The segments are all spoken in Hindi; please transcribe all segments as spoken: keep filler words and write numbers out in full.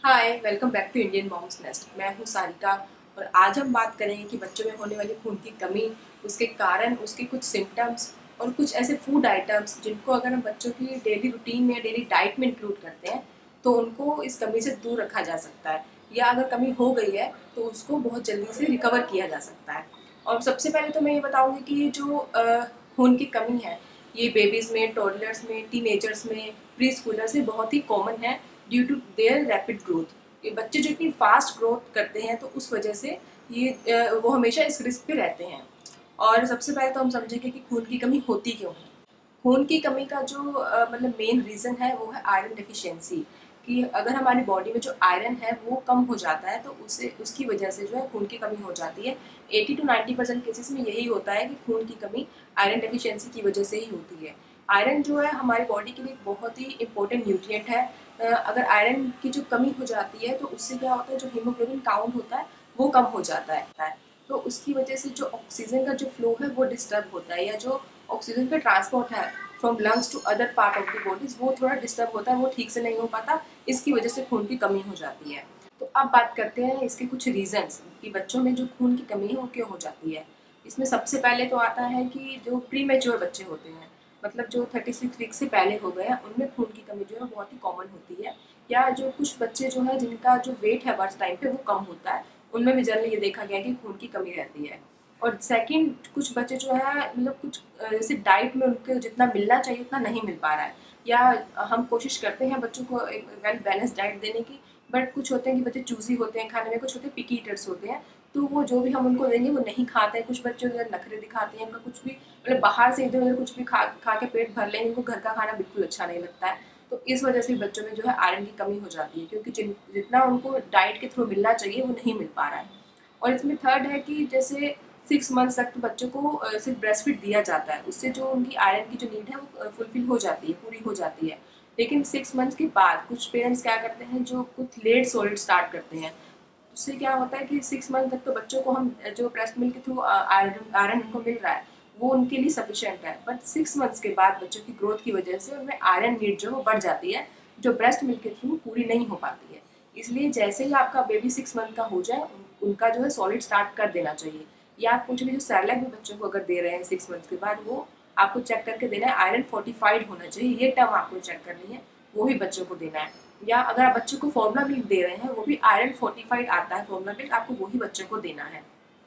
Hi, welcome back to Indian moms nest. मैं हूँ सारिका और आज हम बात करेंगे कि बच्चों में होने वाली खून की कमी, उसके कारण, उसके कुछ सिम्टम्स और कुछ ऐसे फूड आइटम्स जिनको अगर हम बच्चों की डेली रूटीन में या डेली डाइट में इंक्लूड करते हैं तो उनको इस कमी से दूर रखा जा सकता है, या अगर कमी हो गई है तो उसको बहुत जल्दी से रिकवर किया जा सकता है। और सबसे पहले तो मैं ये बताऊँगी कि जो अ, खून की कमी है ये बेबीज़ में, टॉडलर्स में, टीनेजर्स में, प्री स्कूलर्स में बहुत ही कॉमन है due to their rapid growth. ये बच्चे जो इतनी फास्ट ग्रोथ करते हैं तो उस वजह से ये अ, वो हमेशा इस रिस्क पे रहते हैं। और सबसे पहले तो हम समझेंगे कि खून की कमी होती क्यों है। खून की कमी का जो अ, मतलब मेन रीज़न है वो है आयरन डेफिशिएंसी। कि अगर हमारी बॉडी में जो आयरन है वो कम हो जाता है तो उससे उसकी वजह से जो है खून की कमी हो जाती है। अस्सी टू नब्बे परसेंट केसेस में यही होता है कि खून की कमी आयरन डेफिशिएंसी की वजह से ही होती है। आयरन जो है हमारी बॉडी के लिए एक बहुत ही इंपॉर्टेंट न्यूट्रिएंट है। अ, अगर आयरन की जो कमी हो जाती है तो उससे क्या होता है, जो हीमोग्लोबिन काउंट होता है वो कम हो जाता है। तो उसकी वजह से जो ऑक्सीजन का जो फ्लो है वो डिस्टर्ब होता है, या जो ऑक्सीजन का ट्रांसपोर्ट है from lungs to other part of the bodies वो थोड़ा डिस्टर्ब होता है, वो ठीक से नहीं हो पाता। इसकी वजह से खून की कमी हो जाती है। तो अब बात करते हैं इसके कुछ रीजंस कि बच्चों में जो खून की कमी है वो क्यों हो जाती है। इसमें सबसे पहले तो आता है कि जो प्री मेच्योर बच्चे होते हैं, मतलब जो छत्तीस वीक से पहले हो गए हैं, उनमें खून की कमी जो है बहुत ही कॉमन होती है। या जो कुछ बच्चे जो है जिनका जो वेट है बर्थ टाइम पे वो कम होता है, उनमें भी जनरली ये देखा गया है कि खून की कमी रहती है। और सेकंड, कुछ बच्चे जो है मतलब कुछ अ, जैसे डाइट में उनको जितना मिलना चाहिए उतना नहीं मिल पा रहा है, या हम कोशिश करते हैं बच्चों को एक वेल बैलेंस डाइट देने की, बट कुछ होते हैं कि बच्चे चूजी होते हैं खाने में, कुछ होते हैं पिकी ईटर्स होते हैं, तो वो जो भी हम उनको देंगे वो नहीं खाते हैं। कुछ बच्चे जो है नखरे दिखाते हैं, उनका कुछ भी मतलब बाहर से इधर उधर कुछ भी खा खा के पेट भर लेंगे, उनको घर का खाना बिल्कुल अच्छा नहीं लगता है। तो इस वजह से बच्चों में जो है आयरन की कमी हो जाती है, क्योंकि जिन जितना उनको डाइट के थ्रू मिलना चाहिए वो नहीं मिल पा रहा है। और इसमें थर्ड है कि जैसे सिक्स मंथ्स तक तो बच्चों को अ, सिर्फ ब्रेस्ट फीड दिया जाता है, उससे जो उनकी आयरन की जो नीड है वो फुलफिल हो जाती है, पूरी हो जाती है। लेकिन सिक्स मंथ्स के बाद कुछ पेरेंट्स क्या करते हैं, जो कुछ लेट सॉलिड स्टार्ट करते हैं, उससे क्या होता है कि सिक्स मंथ तक तो बच्चों को हम जो ब्रेस्ट मिल्क के थ्रू आयरन आयरन उनको मिल रहा है वो उनके लिए सफिशिएंट है, बट सिक्स मंथ्स के बाद बच्चों की ग्रोथ की वजह से उनमें आयरन नीड जो है वो बढ़ जाती है, जो ब्रेस्ट मिल्क के थ्रू पूरी नहीं हो पाती है। इसलिए जैसे ही आपका बेबी सिक्स मंथ का हो जाए उन, उनका जो है सॉलिड स्टार्ट कर देना चाहिए। या आप कुछ भी जो सैरेलैक भी बच्चों को अगर दे रहे हैं सिक्स मंथ के बाद, वो आपको चेक करके देना है, आयरन फोर्टिफाइड होना चाहिए, ये टर्म आपको चेक करनी है, वो ही बच्चों को देना है। या अगर आप बच्चों को फॉर्मुला मिल्क दे रहे हैं, वो भी आयरन फोर्टिफाइड आता है फॉर्मुला मिल्क, आपको वही बच्चों को देना है।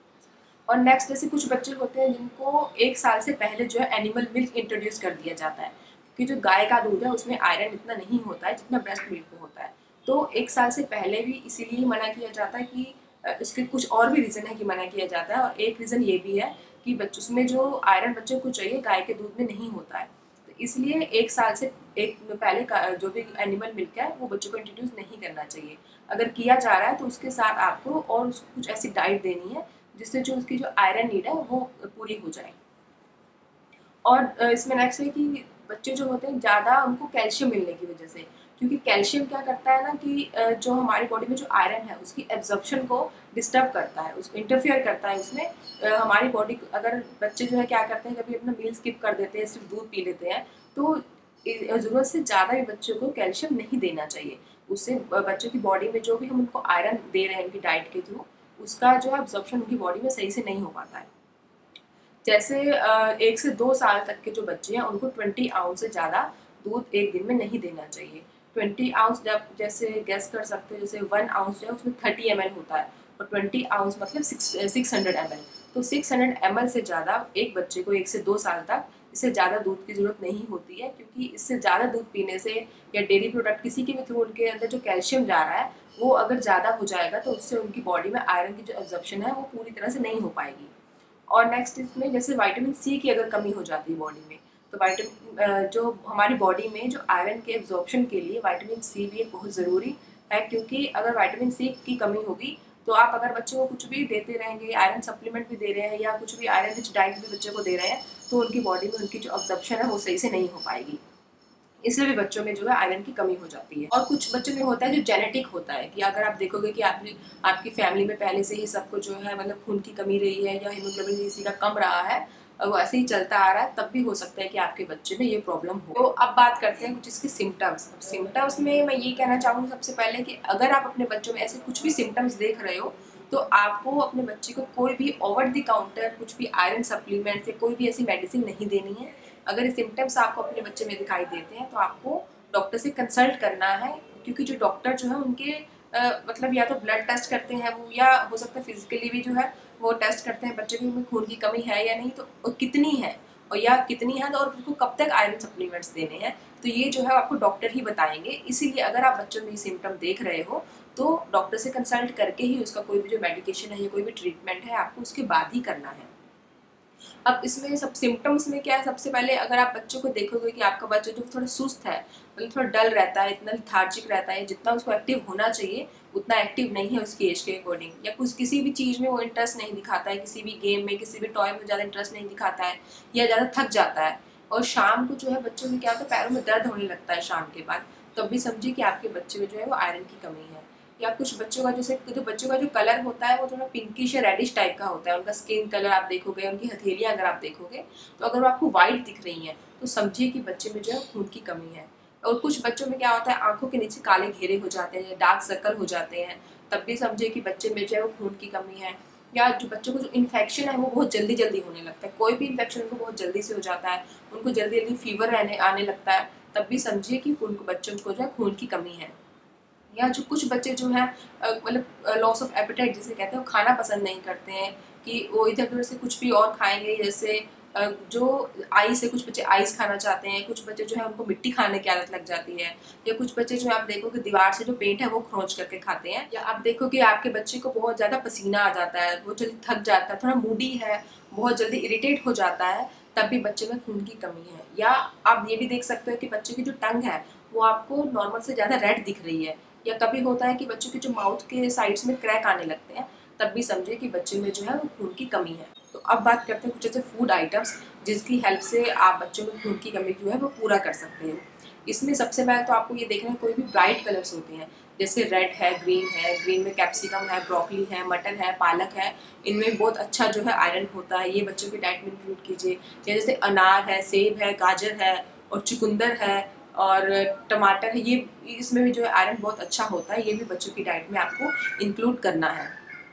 और नेक्स्ट, जैसे कुछ बच्चे होते हैं जिनको एक साल से पहले जो है एनिमल मिल्क इंट्रोड्यूस कर दिया जाता है, क्योंकि जो गाय का दूध है उसमें आयरन इतना नहीं होता है जितना ब्रेस्ट मिल्क में होता है। तो एक साल से पहले भी इसीलिए मना किया जाता है कि अ, इसके कुछ और भी रीज़न है कि मना किया जाता है, और एक रीज़न ये भी है कि बच्चों उसमें जो आयरन बच्चों को चाहिए गाय के दूध में नहीं होता है। तो इसलिए एक साल से एक पहले का जो भी एनिमल मिल्क है वो बच्चों को इंट्रोड्यूस नहीं करना चाहिए। अगर किया जा रहा है तो उसके साथ आपको और उसको कुछ ऐसी डाइट देनी है जिससे जो उसकी जो आयरन नीड है वो पूरी हो जाए। और अ, इसमें नेक्स्ट है कि बच्चे जो होते हैं ज़्यादा उनको कैल्शियम मिलने की वजह से, क्योंकि कैल्शियम क्या करता है ना कि अ, जो हमारी बॉडी में जो आयरन है उसकी एब्जॉर्प्शन को डिस्टर्ब करता है, उसको इंटरफियर करता है उसमें। अ, हमारी बॉडी, अगर बच्चे जो है क्या करते हैं, कभी अपना मील स्किप कर देते हैं, सिर्फ दूध पी लेते हैं, तो ज़रूरत से ज़्यादा भी बच्चों को कैल्शियम नहीं देना चाहिए। उससे बच्चों की बॉडी में जो भी हम उनको आयरन दे रहे हैं उनकी डाइट के थ्रू, उसका जो है एब्जॉर्प्शन उनकी बॉडी में सही से नहीं हो पाता है। जैसे अ, एक से दो साल तक के जो बच्चे हैं उनको ट्वेंटी आउंस से ज़्यादा दूध एक दिन में नहीं देना चाहिए। ट्वेंटी आउंस जब जैसे गैस कर सकते हो, जैसे वन आउंस जो है उसमें थर्टी एम एल होता है, और ट्वेंटी आउंस मतलब six six hundred M L. तो सिक्स हंड्रेड एम एल से ज़्यादा एक बच्चे को एक से दो साल तक इससे ज़्यादा दूध की ज़रूरत नहीं होती है, क्योंकि इससे ज़्यादा दूध पीने से या डेयरी प्रोडक्ट किसी के भी थ्रू उनके अंदर जो कैल्शियम जा रहा है वो अगर ज़्यादा हो जाएगा तो उससे उनकी बॉडी में आयरन की जो एब्जॉर्प्शन है वो पूरी तरह से नहीं हो पाएगी। और नेक्स्ट इसमें जैसे विटामिन सी की अगर कमी हो जाती है बॉडी में, तो विटामिन जो हमारी बॉडी में जो आयरन के एब्जॉर्प्शन के लिए विटामिन सी भी एक बहुत ज़रूरी है, क्योंकि अगर विटामिन सी की कमी होगी तो आप अगर बच्चों को कुछ भी देते रहेंगे, आयरन सप्लीमेंट भी दे रहे हैं या कुछ भी आयरन रिच डाइट भी बच्चे को दे रहे हैं, तो उनकी बॉडी में उनकी जो एब्जॉर्प्शन है वो सही से नहीं हो पाएगी। इसलिए भी बच्चों में जो है आयरन की कमी हो जाती है। और कुछ बच्चों में होता है जो जेनेटिक होता है, कि अगर आप देखोगे कि आपने आपकी फैमिली में पहले से ही सबको जो है मतलब खून की कमी रही है या हीमोग्लोबिन किसी का कम रहा है, और वो ऐसे ही चलता आ रहा है, तब भी हो सकता है कि आपके बच्चे में ये प्रॉब्लम हो। तो अब बात करते हैं कुछ इसके सिम्टम्स। सिम्टम्स में मैं ये कहना चाहूँगी सबसे पहले कि अगर आप अपने बच्चों में ऐसे कुछ भी सिम्टम्स देख रहे हो तो आपको अपने बच्चे को कोई भी ओवर द काउंटर कुछ भी आयरन सप्लीमेंट या कोई भी ऐसी मेडिसिन नहीं देनी है। अगर ये सिम्टम्स आपको अपने बच्चे में दिखाई देते हैं तो आपको डॉक्टर से कंसल्ट करना है, क्योंकि जो डॉक्टर जो है उनके आ, मतलब या तो ब्लड टेस्ट करते हैं वो, या हो सकता है फिजिकली भी जो है वो टेस्ट करते हैं बच्चे में खून की कमी है या नहीं, तो और कितनी है और या कितनी है और उनको कब तक आयरन सप्लीमेंट्स देने हैं, तो ये जो है आपको डॉक्टर ही बताएंगे। इसीलिए अगर आप बच्चों में ये सिम्टम देख रहे हो तो डॉक्टर से कंसल्ट करके ही उसका कोई भी जो मेडिकेशन है या कोई भी ट्रीटमेंट है आपको उसके बाद ही करना है। अब इसमें सब सिम्टम्स में क्या है, सबसे पहले अगर आप बच्चों को देखोगे कि आपका बच्चा जो थोड़ा सुस्त है, मतलब थोड़ा डल रहता है, इतना लेथार्जिक रहता है, जितना उसको एक्टिव होना चाहिए उतना एक्टिव नहीं है उसकी एज के अकॉर्डिंग, या कुछ किसी भी चीज़ में वो इंटरेस्ट नहीं दिखाता है, किसी भी गेम में किसी भी टॉय में ज़्यादा इंटरेस्ट नहीं दिखाता है, या ज़्यादा थक जाता है, और शाम को जो है बच्चों में क्या होता है पैरों में दर्द होने लगता है शाम के बाद, तब भी समझिए कि आपके बच्चे में जो है वो आयरन की कमी है। या कुछ बच्चों का जैसे जो बच्चों का जो कलर होता है वो थोड़ा पिंकिश या रेडिश टाइप का होता है, उनका स्किन कलर आप देखोगे, उनकी हथेलियाँ अगर आप देखोगे तो अगर वो आपको वाइट दिख रही हैं तो समझिए कि बच्चे में जो है खून की कमी है। और कुछ बच्चों में क्या होता है आंखों के नीचे काले घेरे हो जाते हैं, डार्क सर्कल हो जाते हैं, तब भी समझिए कि बच्चे में जो है वो खून की कमी है। या जो बच्चों को जो इन्फेक्शन है वो बहुत जल्दी जल्दी होने लगता है, कोई भी इन्फेक्शन उनको बहुत जल्दी से हो जाता है, उनको जल्दी जल्दी फीवर आने आने लगता है, तब भी समझिए कि उनको बच्चों को जो है खून की कमी है। या जो कुछ बच्चे जो हैं मतलब लॉस ऑफ एपेटाइट जिसे कहते हैं, वो खाना पसंद नहीं करते हैं कि वो इधर उधर से कुछ भी और खाएंगे, जैसे अ, जो आइस है, कुछ बच्चे आइस खाना चाहते हैं, कुछ बच्चे जो है उनको मिट्टी खाने की आदत लग जाती है, या कुछ बच्चे जो है आप देखो कि दीवार से जो पेंट है वो खरोंच करके खाते हैं, या आप देखो कि आपके बच्चे को बहुत ज़्यादा पसीना आ जाता है, वो जल्दी थक जाता है, थोड़ा मूडी है, बहुत जल्दी इरिटेट हो जाता है, तब भी बच्चे में खून की कमी है। या आप ये भी देख सकते हो कि बच्चे की जो टंग है वो आपको नॉर्मल से ज़्यादा रेड दिख रही है, या कभी होता है कि बच्चों के जो माउथ के साइड्स में क्रैक आने लगते हैं, तब भी समझिए कि बच्चे में जो है वो खून की कमी है। तो अब बात करते हैं कुछ ऐसे फूड आइटम्स जिसकी हेल्प से आप बच्चों में खून की कमी जो है वो पूरा कर सकते हैं। इसमें सबसे पहले तो आपको ये देखना है कोई भी ब्राइट कलर्स होते हैं, जैसे रेड है, ग्रीन है, ग्रीन में कैप्सिकम है, ब्रोकली है, मटर है, पालक है, इनमें बहुत अच्छा जो है आयरन होता है, ये बच्चों की डाइट में इंक्लूड कीजिए। जैसे अनार है, सेब है, गाजर है और चुकंदर है और टमाटर है, ये इसमें भी जो है आयरन बहुत अच्छा होता है, ये भी बच्चों की डाइट में आपको इंक्लूड करना है।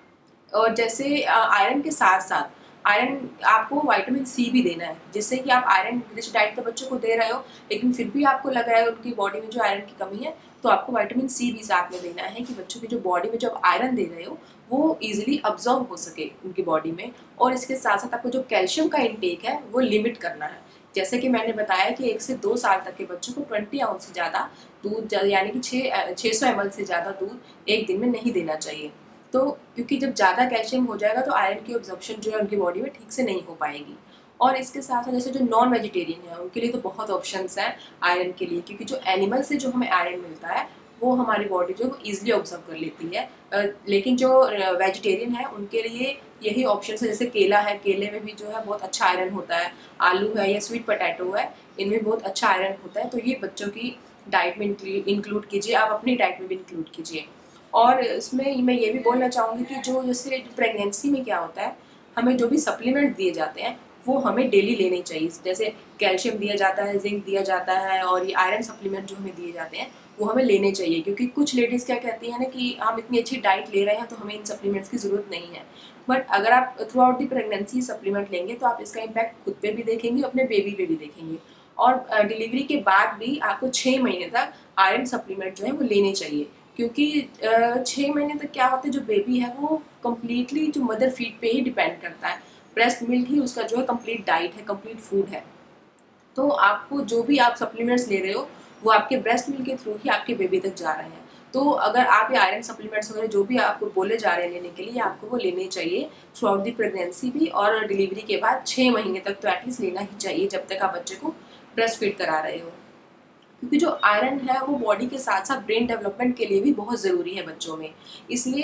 और जैसे आयरन के साथ साथ आयरन आपको विटामिन सी भी देना है, जिससे कि आप आयरन रिच डाइट तो बच्चों को दे रहे हो लेकिन फिर भी आपको लग रहा है उनकी बॉडी में जो आयरन की कमी है, तो आपको विटामिन सी भी साथ में देना है कि बच्चों की जो बॉडी में जो आप आयरन दे रहे हो वो इजीली अब्जॉर्ब हो सके उनकी बॉडी में। और इसके साथ साथ आपको जो कैल्शियम का इंटेक है वो लिमिट करना है। जैसे कि मैंने बताया कि एक से दो साल तक के बच्चों को ट्वेंटी आउंस से ज़्यादा दूध, यानी कि छः छः सौ एम एल से ज़्यादा दूध एक दिन में नहीं देना चाहिए। तो क्योंकि जब ज़्यादा कैल्शियम हो जाएगा तो आयरन की ऑब्जॉर्प्शन जो है उनकी बॉडी में ठीक से नहीं हो पाएगी। और इसके साथ साथ जैसे जो नॉन वेजिटेरियन है उनके लिए तो बहुत ऑप्शंस हैं आयरन के लिए, क्योंकि जो एनिमल से जो हमें आयरन मिलता है वो हमारी बॉडी जो है वो ईजिली ऑब्जर्व कर लेती है, लेकिन जो वेजिटेरियन है उनके लिए यही ऑप्शन है। जैसे केला है, केले में भी जो है बहुत अच्छा आयरन होता है, आलू है या स्वीट पोटैटो है, इनमें बहुत अच्छा आयरन होता है, तो ये बच्चों की डाइट में इंक्लूड कीजिए, आप अपनी डाइट में भी इंक्लूड कीजिए। और इसमें मैं ये भी बोलना चाहूँगी कि जो जैसे प्रेगनेंसी में क्या होता है, हमें जो भी सप्लीमेंट दिए जाते हैं वो हमें डेली लेने चाहिए। जैसे कैल्शियम दिया जाता है, जिंक दिया जाता है और ये आयरन सप्लीमेंट जो हमें दिए जाते हैं वो हमें लेने चाहिए, क्योंकि कुछ लेडीज़ क्या कहती हैं ना कि हम इतनी अच्छी डाइट ले रहे हैं तो हमें इन सप्लीमेंट्स की ज़रूरत नहीं है। बट अगर आप throughout the pregnancy supplement लेंगे तो आप इसका इम्पैक्ट खुद पे भी देखेंगे, अपने बेबी पे भी देखेंगे। और डिलीवरी के बाद भी आपको छः महीने तक आयरन सप्लीमेंट जो है वो लेने चाहिए, क्योंकि छः महीने तक क्या होता है जो बेबी है वो कम्प्लीटली जो मदर फीड पे ही डिपेंड करता है, ब्रेस्ट मिल्क ही उसका जो है कंप्लीट डाइट है, कंप्लीट फूड है। तो आपको जो भी आप सप्लीमेंट्स ले रहे हो वो आपके ब्रेस्ट मिल्क के थ्रू ही आपके बेबी तक जा रहे हैं। तो अगर आप ये आयरन सप्लीमेंट्स वगैरह जो भी आपको बोले जा रहे हैं लेने के लिए, आपको वो लेने चाहिए थ्रू आउट दी प्रेगनेंसी भी, और डिलीवरी के बाद छः महीने तक तो एटलीस्ट लेना ही चाहिए जब तक आप बच्चे को ब्रेस्ट फीड करा रहे हो। क्योंकि जो आयरन है वो बॉडी के साथ साथ ब्रेन डेवलपमेंट के लिए भी बहुत ज़रूरी है बच्चों में, इसलिए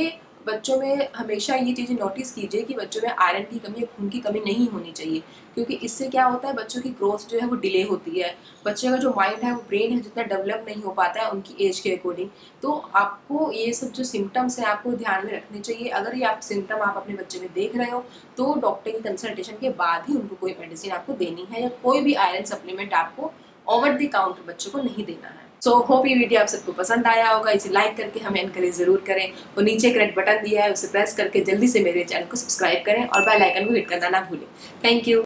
बच्चों में हमेशा ये चीज़ें नोटिस कीजिए कि बच्चों में आयरन की कमी या खून की कमी नहीं होनी चाहिए, क्योंकि इससे क्या होता है, बच्चों की ग्रोथ जो है वो डिले होती है। बच्चे का जो माइंड है, वो ब्रेन है, जितना डेवलप नहीं हो पाता है उनकी एज के अकॉर्डिंग। तो आपको ये सब जो सिम्टम्स हैं आपको ध्यान में रखने चाहिए। अगर ये आप सिम्टम आप अपने बच्चे में देख रहे हो तो डॉक्टर की कंसल्टेशन के बाद ही उनको कोई मेडिसिन आपको देनी है, या कोई भी आयरन सप्लीमेंट आपको ओवर द काउंटर बच्चों को नहीं देना है। सो so, होप ये वीडियो आप सबको पसंद आया होगा। इसे लाइक करके हमें एनकरेज जरूर करें, और नीचे एक रेड बटन दिया है उसे प्रेस करके जल्दी से मेरे चैनल को सब्सक्राइब करें और बेल आइकन को हिट करना ना भूलें। Thank you.